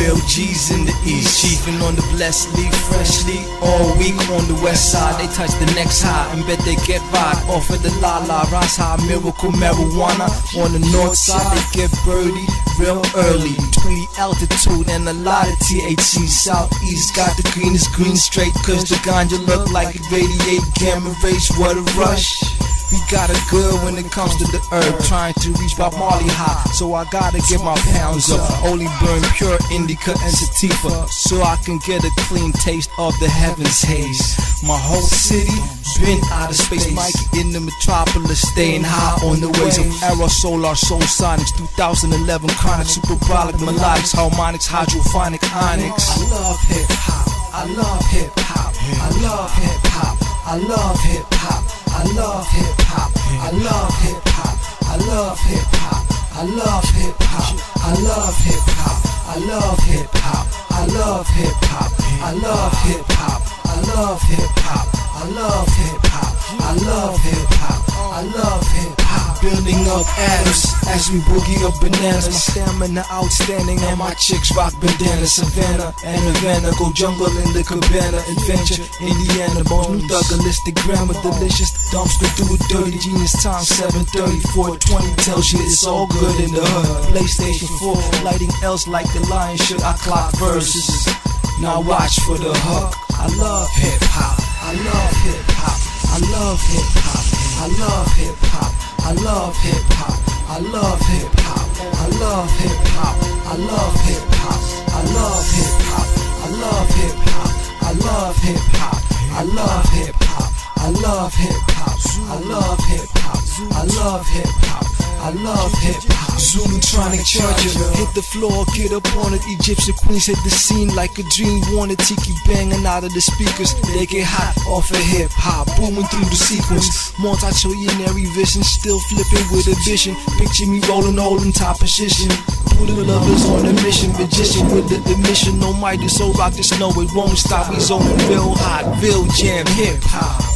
Real G's in the east, chiefin' on the blessed leaf, freshly all week on the west side. They touch the next high and bet they get vibe off of the La La Ras High, miracle marijuana. On the north side they get birdie real early, 20 altitude and a lot of THC. Southeast got the greenest green straight, cause the ganja look like it radiate gamma rays, what a rush. We got it good when it comes to the herb, trying to reach Bob Marley high, so I gotta get my pounds up. Only burn pure indica and sativa, so I can get a clean taste of the heavens haze. My whole city been out of space, Mikey in the metropolis, staying high on the waves of aerosol, our soul sonics, 2011 chronic, superbrolic, melodics, harmonics, hydrophonic onyx. I love hip hop, I love hip hop, I love hip hop, I love hip hop, I love hip hop, I love hip hop, I love hip hop, I love hip hop, I love hip hop, I love hip hop, I love hip hop, I love hip hop, I love hip hop, I love hip hop, I love hip hop, I love hip hop. Building up atoms as we boogie up bananas. My stamina outstanding and my chicks rock bandana. Savannah and Havana, go jungle in the cabana. Adventure, Indiana, bone thugalistic grammar, delicious. Dumpster do it dirty, genius time 7:30, 420 tells you it's all good in the hood. PlayStation 4, lighting else like the lion should. I clock verses, now watch for the hook. I love hip hop, I love hip hop, I love hip hop, I love hip hop, I love hip hop, I love hip hop, I love hip hop, I love hip hop, I love hip hop, I love hip hop, I love hip hop, I love hip hop, I love hip hop, I love hip hop, I love hip hop, I love hip hop. Zulutronic charger, hit the floor, get up on it. Egyptian queens hit the scene like a dream. Wanna tiki banging out of the speakers. They get hot off of hip hop, booming through the sequence. Multi-trillionary vision, still flipping with a vision. Picture me rolling, holding top position. Buddha lovers on a mission, magician with the emission. No mighty, so rock the snow, it won't stop. We zoning real hot, real jam, hip hop.